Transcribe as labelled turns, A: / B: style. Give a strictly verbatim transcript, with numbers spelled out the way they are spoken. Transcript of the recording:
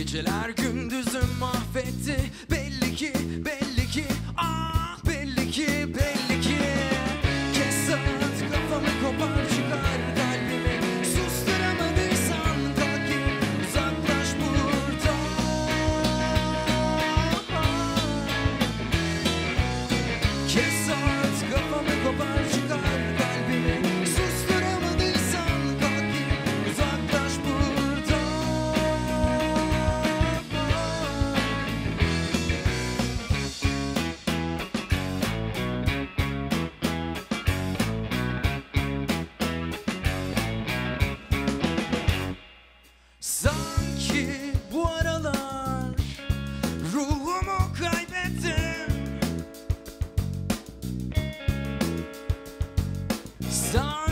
A: Geceler gündüzüm mahvetti. Belli ki, belli ki, ah belli ki, belli ki. Kes saat kafamı kopar çıkar kalbimi. Susturamadıysan kalk git uzaklaş buradan. Kes saat kafamı kopar çıkar kalbimi. Susturamadıysan kalk git uzaklaş buradan. Sanki bu aralar ruhumu kaybettim. Sanki